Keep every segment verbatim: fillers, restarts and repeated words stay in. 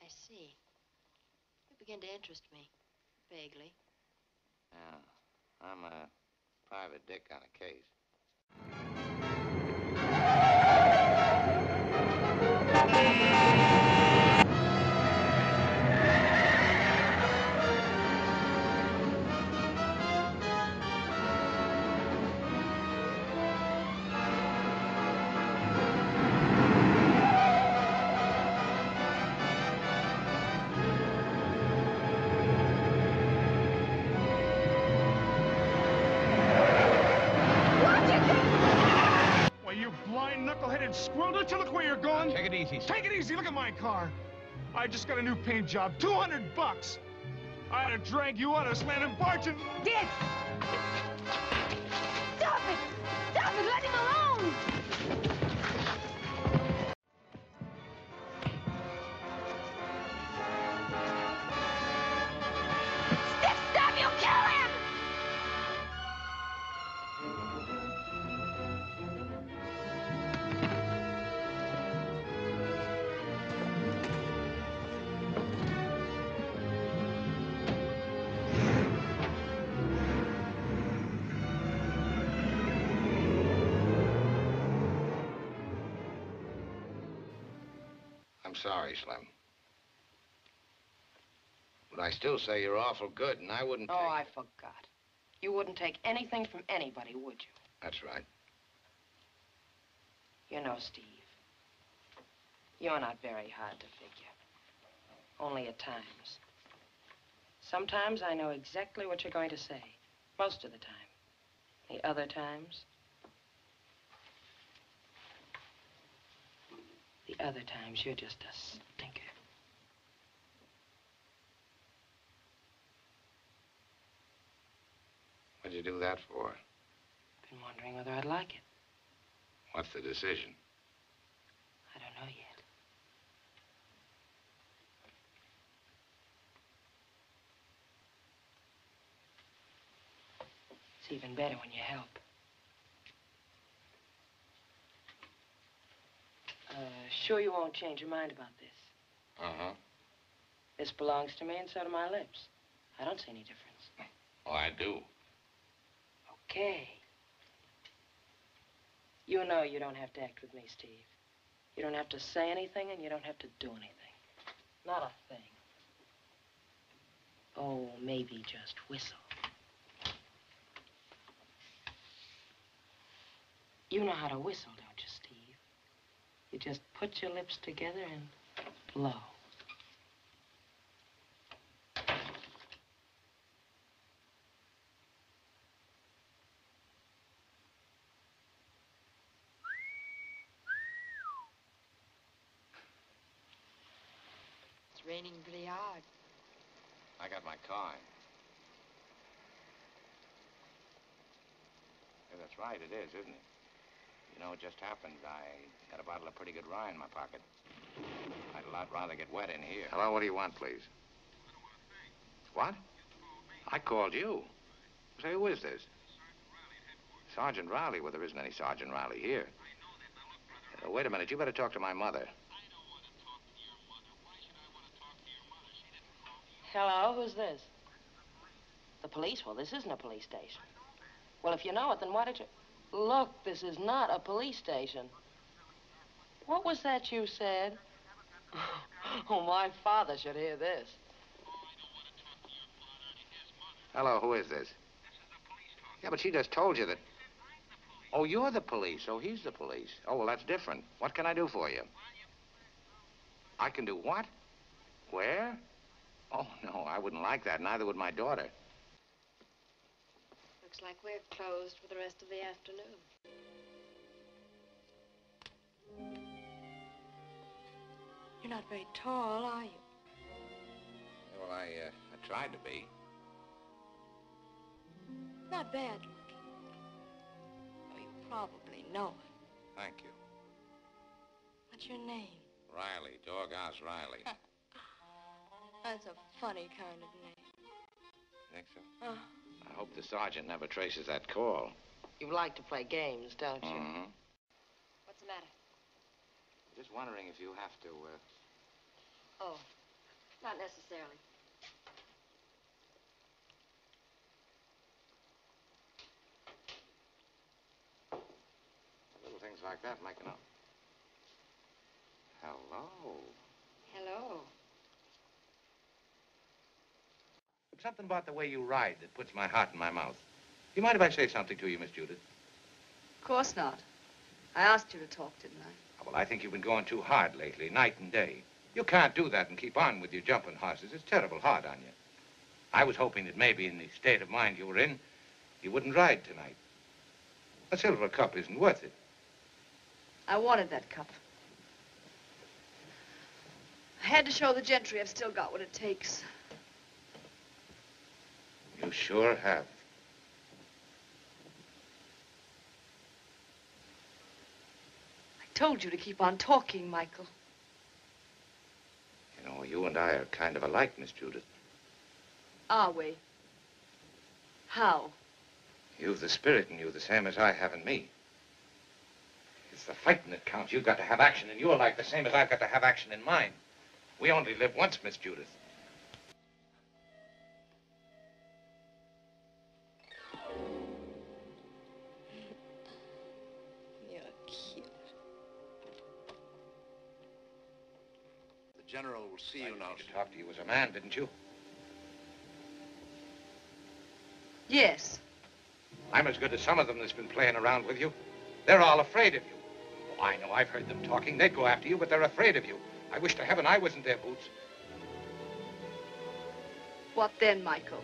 I see. You begin to interest me, vaguely. Yeah, I'm a private dick on a case. Knuckleheaded squirrel, don't you look where you're going? Take it easy, sir. Take it easy, look at my car. I just got a new paint job, two hundred bucks. I had to drag you out of this land and barge and... Dick! Stop it! Stop it! Let him alone! Stick, stop! You'll kill him! I'm sorry, Slim. But I still say you're awful good, and I wouldn't Oh, take... I forgot. You wouldn't take anything from anybody, would you? That's right. You know, Steve, you're not very hard to figure. Only at times. Sometimes I know exactly what you're going to say. Most of the time. The other times... The other times, you're just a stinker. What'd you do that for? Been wondering whether I'd like it. What's the decision? I don't know yet. It's even better when you help. Uh, sure you won't change your mind about this? Uh-huh. This belongs to me, and so do my lips. I don't see any difference. Oh, I do. Okay. You know you don't have to act with me, Steve. You don't have to say anything, and you don't have to do anything. Not a thing. Oh, maybe just whistle. You know how to whistle, don't you, Steve? You just put your lips together and blow. It's raining pretty hard. I got my car. Yeah, that's right, it is, isn't it? You know, it just happened. I got a bottle of pretty good rye in my pocket. I'd a lot rather get wet in here. Hello, what do you want, please? What? I called you. Say, who is this? Sergeant Riley? Well, there isn't any Sergeant Riley here. Uh, wait a minute, you better talk to my mother. Hello, who's this? The police? Well, this isn't a police station. Well, if you know it, then why did you... Look, this is not a police station. What was that you said? Oh, my father should hear this. Hello, who is this? Yeah, but she just told you that... Oh, you're the police. Oh, he's the police. Oh, well, that's different. What can I do for you? I can do what? Where? Oh, no, I wouldn't like that. Neither would my daughter. Looks like we're closed for the rest of the afternoon. You're not very tall, are you? Yeah, well, I, uh, I tried to be. Not bad looking. Oh, you probably know it. Thank you. What's your name? Riley, Doghouse Riley. That's a funny kind of name. Think so? Oh. I hope the sergeant never traces that call. You like to play games, don't you? Mm-hmm. What's the matter? Just wondering if you have to, uh... Oh, Not necessarily. Little things like that make enough. Hello. Hello. Something about the way you ride that puts my heart in my mouth. Do you mind if I say something to you, Miss Judith? Of course not. I asked you to talk, didn't I? Oh, well, I think you've been going too hard lately, night and day. You can't do that and keep on with your jumping horses. It's terrible hard on you. I was hoping that maybe in the state of mind you were in, you wouldn't ride tonight. A silver cup isn't worth it. I wanted that cup. I had to show the gentry I've still got what it takes. You sure have. I told you to keep on talking, Michael. You know, you and I are kind of alike, Miss Judith. Are we? How? You've the spirit in you the same as I have in me. It's the fighting that counts. You've got to have action in your life the same as I've got to have action in mine. We only live once, Miss Judith. You're cute. The General will see you now. I talked to you as a man, didn't you? Yes. I'm as good as some of them that's been playing around with you. They're all afraid of you. Oh, I know, I've heard them talking. They'd go after you, but they're afraid of you. I wish to heaven I was in their boots. What then, Michael?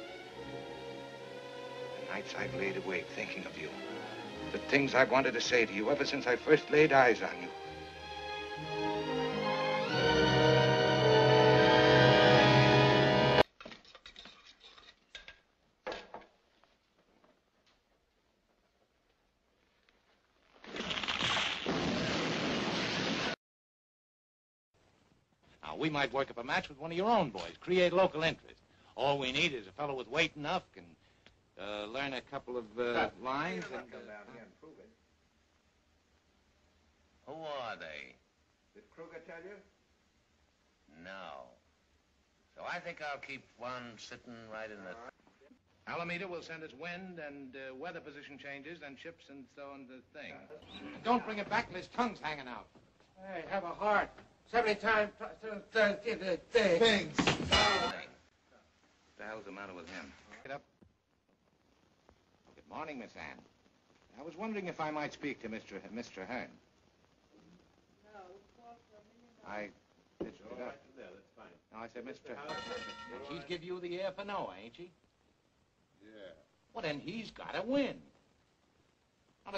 The nights I've laid awake thinking of you. The things I've wanted to say to you ever since I first laid eyes on you. We might work up a match with one of your own boys, create local interest. All we need is a fellow with weight enough, can uh, learn a couple of uh, lines and... Uh, down here and prove it. Who are they? Did Kruger tell you? No. So I think I'll keep one sitting right in the... Alameda will send us wind and uh, weather position changes and ships and so on the thing. Don't bring it back till his tongue's hanging out. Hey, have a heart. Seventy times things. What the hell's the matter with him? Get up. Good morning, Miss Ann. I was wondering if I might speak to Mister H Mister Hearn. No, I pitched it up. No, that's fine. No, I said Mister Hearn. She's give you the air for Noah, ain't she? Yeah. Well, then he's got to win. Now,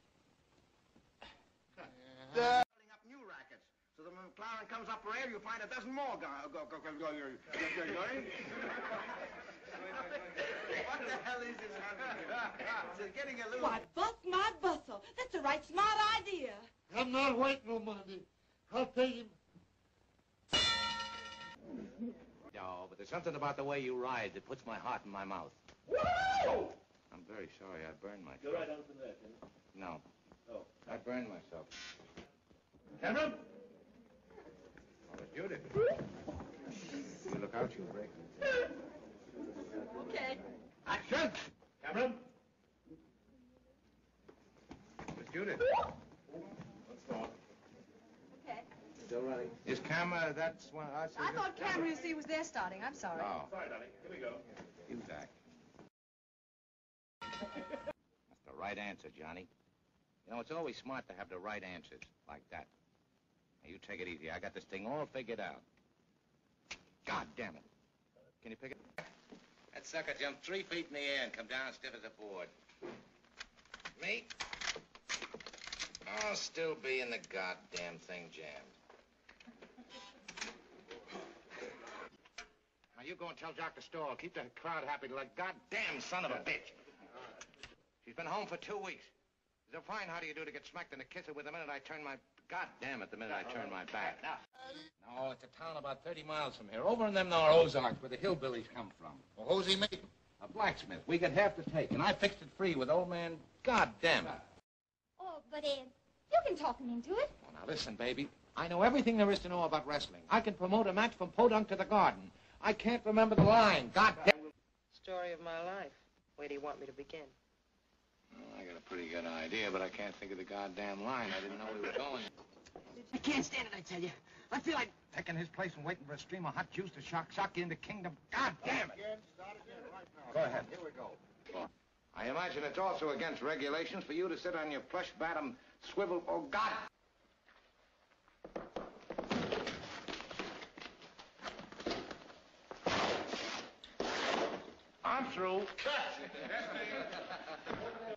the... Uh, So that when McLaren comes up for air, you find a dozen more go go go go go go going. What the hell is this? It's getting a little. Why, bust my bustle. That's a right smart idea. I'm not waiting no money. I'll pay him. No, but there's something about the way you ride that puts my heart in my mouth. Woo! I'm very sorry I burned myself. Go right on to that, huh? No. Oh. I burned myself. Cameron? Oh, it's Judith. You look out, you'll break me. Okay. Action! Cameron? Miss Judith. Let's go. Okay. Still running. Is camera, that's one, I see. I thought camera, you see, was there starting. I'm sorry. Oh. Sorry, darling. Here we go. You back. That's the right answer, Johnny. You know, it's always smart to have the right answers, like that. Now, you take it easy. I got this thing all figured out. God damn it. Can you pick it up? That sucker jumped three feet in the air and come down stiff as a board. Me? I'll still be in the goddamn thing jammed. Now, you go and tell Jock to stall. Keep the crowd happy like goddamn son of a bitch. She's been home for two weeks. So fine, how do you do to get smacked in the kisser with the minute I turn my... God damn it, the minute I turn my back. No, it's a town about thirty miles from here. Over in them there Ozarks where the hillbillies come from. Well, who's he making? A blacksmith. We could have to take, and I fixed it free with old man... God damn it. Oh, but, Ed, you can talk him into it. Well, now listen, baby. I know everything there is to know about wrestling. I can promote a match from Podunk to the Garden. I can't remember the line. God damn. Story of my life. Where do you want me to begin? Well, I got a pretty good idea, but I can't think of the goddamn line. I didn't know we were going. I can't stand it, I tell you. I feel like taking his place and waiting for a stream of hot juice to shock, shock you into kingdom. God damn it. Go ahead. Here we go. Well, I imagine it's also against regulations for you to sit on your plush bottom swivel. Oh, God. I'm through.